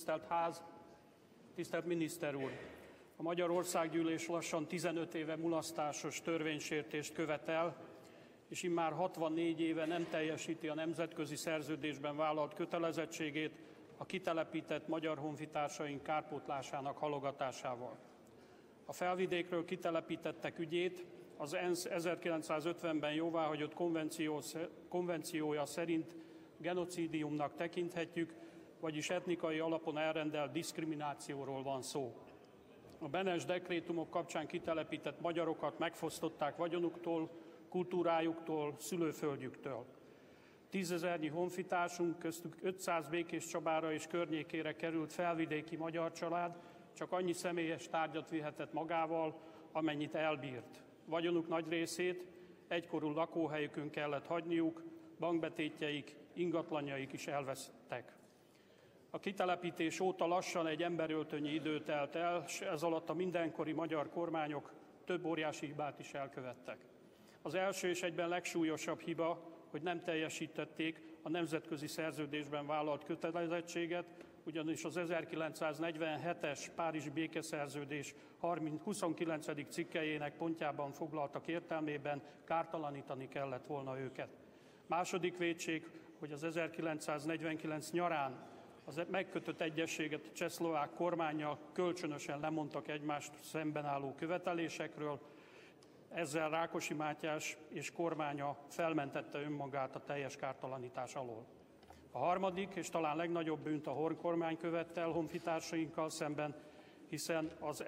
Tisztelt Ház, tisztelt miniszter úr! A Magyar Országgyűlés lassan 15 éve mulasztásos törvénysértést követel, és immár 64 éve nem teljesíti a nemzetközi szerződésben vállalt kötelezettségét a kitelepített magyar honfitársaink kárpótlásának halogatásával. A felvidékről kitelepítettek ügyét az ENSZ 1950-ben jóváhagyott konvenciója szerint genocídiumnak tekinthetjük, vagyis etnikai alapon elrendelt diszkriminációról van szó. A Benes dekrétumok kapcsán kitelepített magyarokat megfosztották vagyonuktól, kultúrájuktól, szülőföldjüktől. 10 000-nyi honfitársunk, köztük 500 Békéscsabára és környékére került felvidéki magyar család csak annyi személyes tárgyat vihetett magával, amennyit elbírt. Vagyonuk nagy részét egykorú lakóhelyükön kellett hagyniuk, bankbetétjeik, ingatlanjaik is elvesztek. A kitelepítés óta lassan egy emberöltönyi idő telt el, és ez alatt a mindenkori magyar kormányok több óriási hibát is elkövettek. Az első és egyben legsúlyosabb hiba, hogy nem teljesítették a nemzetközi szerződésben vállalt kötelezettséget, ugyanis az 1947-es Párizsi békeszerződés 29. cikkelyének pontjában foglaltak értelmében kártalanítani kellett volna őket. Második vétség, hogy az 1949 nyarán az megkötött egyezséget a csehszlovák kormánnyal kölcsönösen lemondtak egymást szemben álló követelésekről, ezzel Rákosi Mátyás és kormánya felmentette önmagát a teljes kártalanítás alól. A harmadik és talán legnagyobb bűnt a Horn kormány követte el honfitársainkkal szemben, hiszen az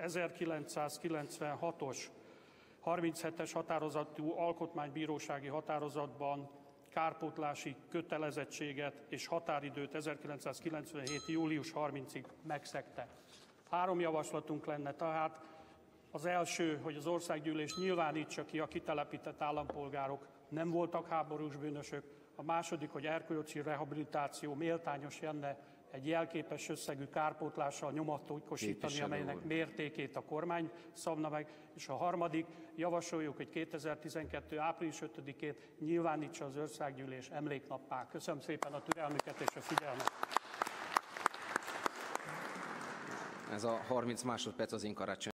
1996-os 37-es határozatú alkotmánybírósági határozatban kárpótlási kötelezettséget és határidőt 1997. július 30-ig megszegte. 3 javaslatunk lenne tehát. Az első, hogy az országgyűlés nyilvánítsa ki, a kitelepített állampolgárok nem voltak háborús bűnösök. A második, hogy erkölcsi rehabilitáció méltányos lenne egy jelképes összegű kárpótlással nyomatékosítani, amelynek mértékét a kormány szabna meg. És a harmadik, javasoljuk, hogy 2012. április 5-ét nyilvánítsa az országgyűlés emléknappá. Köszönöm szépen a türelmüket és a figyelmet. Ez a 30 másodperc az én karácsony.